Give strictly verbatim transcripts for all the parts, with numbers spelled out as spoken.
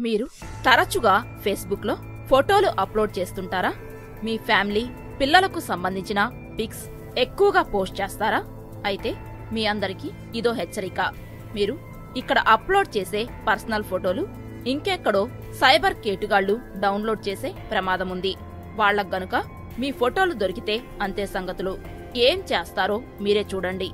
మీరు తరచుగా ఫేస్బుక్లో ఫోటోలు అప్లోడ్ చేస్తుంటారా? మీ ఫ్యామిలీ, పిల్లలకు సంబంధించిన పిక్స్ ఎక్కువగా పోస్ట్ చేస్తారా? అయితే మీ అందరికీ ఇదో హెచ్చరిక. మీరు ఇక్కడ అప్లోడ్ చేసే పర్సనల్ ఫోటోలు ఇంకెక్కడో సైబర్ కేటుగాళ్లు డౌన్లోడ్ చేసే ప్రమాదముంది. వాళ్లకు గనుక మీ ఫోటోలు దొరికితే అంతే సంగతులు. ఏం చేస్తారో మీరే చూడండి.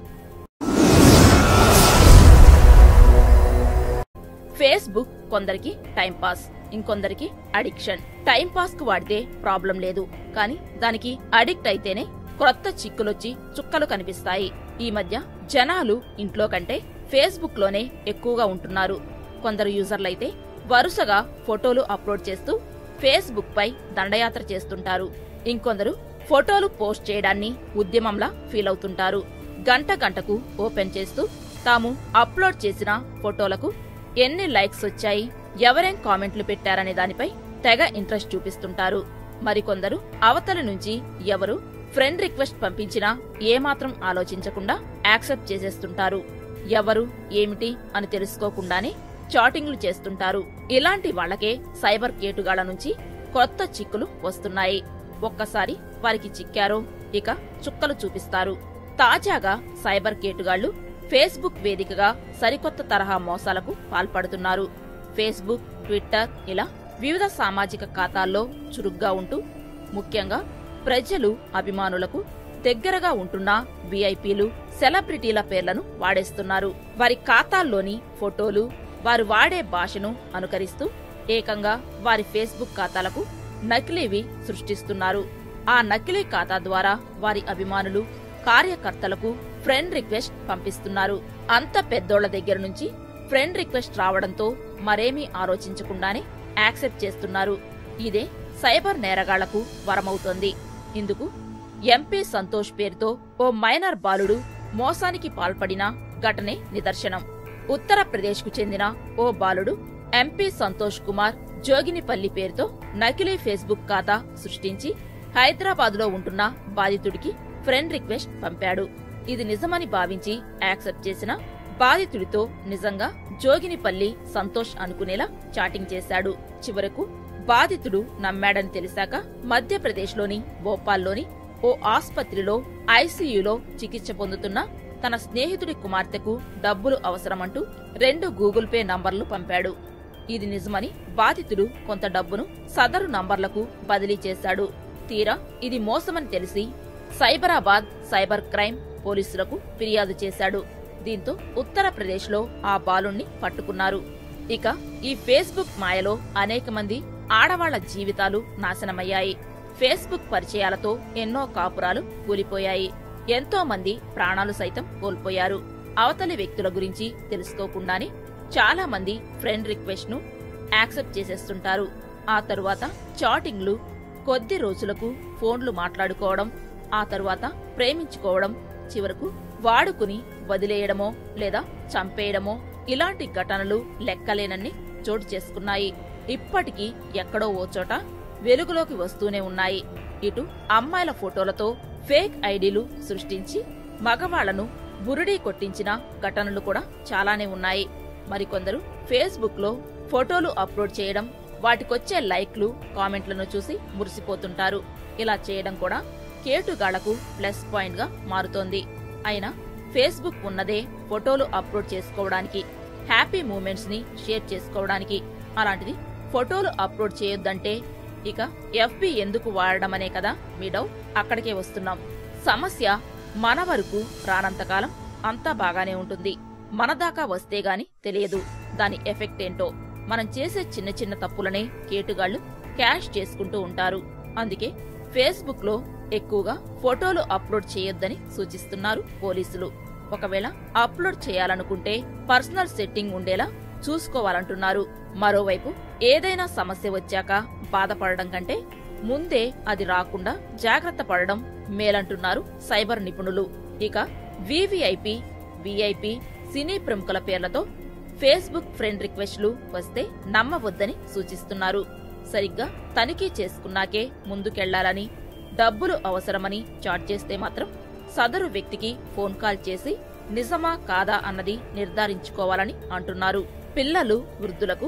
ఫేస్బుక్ కొందరికి టైంపాస్, ఇంకొందరికి అడిక్షన్. టైంపాస్ కు వాడితే ప్రాబ్లం లేదు, కానీ దానికి అడిక్ట్ అయితేనే క్రొత్త చిక్కులొచ్చి చుక్కలు కనిపిస్తాయి. ఈ మధ్య జనాలు ఇంట్లో కంటే ఫేస్బుక్ లోనే ఎక్కువగా ఉంటున్నారు. కొందరు యూజర్లైతే వరుసగా ఫోటోలు అప్లోడ్ చేస్తూ ఫేస్బుక్ పై దండయాత్ర చేస్తుంటారు. ఇంకొందరు ఫోటోలు పోస్ట్ చేయడాన్ని ఉద్యమంలా ఫీల్ అవుతుంటారు. గంట గంటకు ఓపెన్ చేస్తూ తాము అప్లోడ్ చేసిన ఫోటోలకు ఎన్ని లైక్స్ వచ్చాయి, ఎవరేం కామెంట్లు పెట్టారనే దానిపై తెగ ఇంట్రెస్ట్ చూపిస్తుంటారు. మరికొందరు అవతల నుంచి ఎవరు ఫ్రెండ్ రిక్వెస్ట్ పంపించినా ఏమాత్రం ఆలోచించకుండా యాక్సెప్ట్ చేసేస్తుంటారు. ఎవరు ఏమిటి అని తెలుసుకోకుండానే చాటింగ్లు చేస్తుంటారు. ఇలాంటి వాళ్లకే సైబర్ కేటుగాళ్ల నుంచి కొత్త చిక్కులు వస్తున్నాయి. ఒక్కసారి వారికి చిక్కారో ఇక చుక్కలు చూపిస్తారు. తాజాగా సైబర్ కేటుగాళ్లు ఫేస్బుక్ వేదికగా సరికొత్త తరహా మోసాలకు పాల్పడుతున్నారు. ఫేస్బుక్, ట్విట్టర్ ఇలా వివిధ సామాజిక ఖాతాల్లో చురుగ్గా ఉంటూ ముఖ్యంగా ప్రజలు, అభిమానులకు దగ్గరగా ఉంటున్న వీఐపీలు, సెలబ్రిటీల పేర్లను వాడేస్తున్నారు. వారి ఖాతాల్లోని ఫోటోలు, వారు వాడే భాషను అనుకరిస్తూ ఏకంగా వారి ఫేస్బుక్ ఖాతాలకు నకిలీవి సృష్టిస్తున్నారు. ఆ నకిలీ ఖాతా ద్వారా వారి అభిమానులు, కార్యకర్తలకు ఫ్రెండ్ రిక్వెస్ట్ పంపిస్తున్నారు. అంత పెద్దోళ్ల దగ్గర నుంచి ఫ్రెండ్ రిక్వెస్ట్ రావడంతో మరేమీ ఆలోచించకుండానే యాక్సెప్ట్ చేస్తున్నారు. ఇదే సైబర్ నేరగాళ్లకు వరమవుతోంది. ఇందుకు ఎంపీ సంతోష్ పేరుతో ఓ మైనర్ బాలుడు మోసానికి పాల్పడిన ఘటనే నిదర్శనం. ఉత్తరప్రదేశ్ కు చెందిన ఓ బాలుడు ఎంపీ సంతోష్ కుమార్ జోగినిపల్లి పేరుతో నకిలీ ఫేస్బుక్ ఖాతా సృష్టించి హైదరాబాద్ లో ఉంటున్న బాధితుడికి ఫ్రెండ్ రిక్వెస్ట్ పంపాడు. ఇది నిజమని భావించి యాక్సెప్ట్ చేసిన బాధితుడితో నిజంగా జోగినిపల్లి సంతోష్ అనుకునేలా చాటింగ్ చేశాడు. చివరకు బాధితుడు నమ్మాడని తెలిసాక మధ్యప్రదేశ్లోని భోపాల్లోని ఓ ఆస్పత్రిలో ఐసీయూలో చికిత్స పొందుతున్న తన స్నేహితుడి కుమార్తెకు డబ్బులు అవసరమంటూ రెండు గూగుల్ పే నంబర్లు పంపాడు. ఇది నిజమని బాధితుడు కొంత డబ్బును సదరు నంబర్లకు బదిలీ చేశాడు. తీరా ఇది మోసమని తెలిసి సైబరాబాద్ సైబర్ క్రైమ్ పోలీసులకు ఫిర్యాదు చేశాడు. దీంతో ఉత్తరప్రదేశ్లో ఆ బాలుణ్ణి పట్టుకున్నారు. ఇక ఈ ఫేస్బుక్ మాయలో అనేక మంది ఆడవాళ్ల జీవితాలు నాశనమయ్యాయి. ఫేస్బుక్ పరిచయాలతో ఎన్నో కాపురాలు కూలిపోయాయి. ఎంతో మంది ప్రాణాలు సైతం కోల్పోయారు. అవతలి వ్యక్తుల గురించి తెలుసుకోకుండానే చాలా మంది ఫ్రెండ్ రిక్వెస్ట్ ను యాక్సెప్ట్ చేసేస్తుంటారు. ఆ తరువాత చాటింగ్లు, కొద్ది రోజులకు ఫోన్లు మాట్లాడుకోవడం, ఆ తరువాత ప్రేమించుకోవడం, చివరకు వాడుకుని వదిలేయడమో లేదా చంపేయడమో ఇలాంటి ఘటనలు లెక్కలేనన్ని చోటు చేసుకున్నాయి. ఇప్పటికీ ఎక్కడో ఓ చోట వెలుగులోకి వస్తూనే ఉన్నాయి. ఇటు అమ్మాయిల ఫోటోలతో ఫేక్ ఐడీలు సృష్టించి మగవాళ్లను బురిడీ కొట్టించిన ఘటనలు కూడా చాలానే ఉన్నాయి. మరికొందరు ఫేస్బుక్ లో ఫోటోలు అప్లోడ్ చేయడం, వాటికొచ్చే లైక్లు, కామెంట్లను చూసి మురిసిపోతుంటారు. ఇలా చేయడం కూడా కేటుగాళ్లకు ప్లస్ పాయింట్ గా మారుతోంది. అయినా ఫేస్బుక్ ఉన్నదే ఫోటోలు అప్లోడ్ చేసుకోవడానికి, హ్యాపీ మూమెంట్స్ ని షేర్ చేసుకోవడానికి. అలాంటిది ఫోటోలు అప్లోడ్ చేయొద్దంటే ఇక ఎఫ్బీ ఎందుకు వాడడమనే కదా మీ డౌట్. అక్కడికే వస్తున్నాం. సమస్య మన వరకు రానంతకాలం అంతా బాగానే ఉంటుంది. మన దాకా వస్తే గాని తెలియదు దాని ఎఫెక్ట్ ఏంటో. మనం చేసే చిన్న చిన్న తప్పులనే కేటుగాళ్లు క్యాష్ చేసుకుంటూ ఉంటారు. అందుకే ఫేస్బుక్ లో ఎక్కువగా ఫోటోలు అప్లోడ్ చేయొద్దని సూచిస్తున్నారు పోలీసులు. ఒకవేళ అప్లోడ్ చేయాలనుకుంటే పర్సనల్ సెట్టింగ్ ఉండేలా చూసుకోవాలంటున్నారు. మరోవైపు ఏదైనా సమస్య వచ్చాక బాధపడడం కంటే ముందే అది రాకుండా జాగ్రత్త పడడం మేలంటున్నారు సైబర్ నిపుణులు. ఇక వీవీఐపీ, వీఐపీ, సినీ ప్రముఖుల పేర్లతో ఫేస్బుక్ ఫ్రెండ్ రిక్వెస్ట్లు వస్తే నమ్మవద్దని సూచిస్తున్నారు. సరిగ్గా తనిఖీ చేసుకున్నాకే ముందుకెళ్లాలని, డబ్బులు అవసరమని చాట్ చేస్తే మాత్రం సదరు వ్యక్తికి ఫోన్ కాల్ చేసి నిజమా కాదా అన్నది నిర్ధారించుకోవాలని అంటున్నారు. పిల్లలు, వృద్ధులకు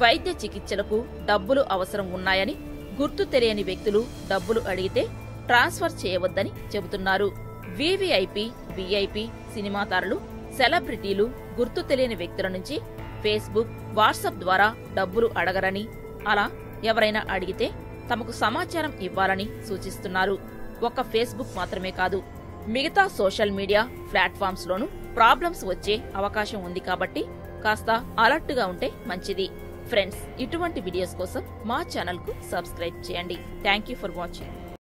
వైద్య చికిత్సలకు డబ్బులు అవసరం ఉన్నాయని గుర్తు తెలియని వ్యక్తులు డబ్బులు అడిగితే ట్రాన్స్ఫర్ చేయవద్దని చెబుతున్నారు. వీవీఐపీ, వీఐపీ, సినిమా తారలు, సెలబ్రిటీలు గుర్తు తెలియని వ్యక్తుల నుంచి ఫేస్బుక్, వాట్సాప్ ద్వారా డబ్బులు అడగరని, అలా ఎవరైనా అడిగితే తమకు సమాచారం ఇవ్వాలని సూచిస్తున్నారు. ఒక్క ఫేస్బుక్ మాత్రమే కాదు, మిగతా సోషల్ మీడియా ప్లాట్ఫామ్స్ లోనూ ప్రాబ్లమ్స్ వచ్చే అవకాశం ఉంది కాబట్టి కాస్త అలర్ట్ గా ఉంటే మంచిది. ఫ్రెండ్స్, ఇటువంటి వీడియోస్ కోసం మా ఛానల్ కు సబ్స్క్రైబ్ చేయండి. Thank you for watching.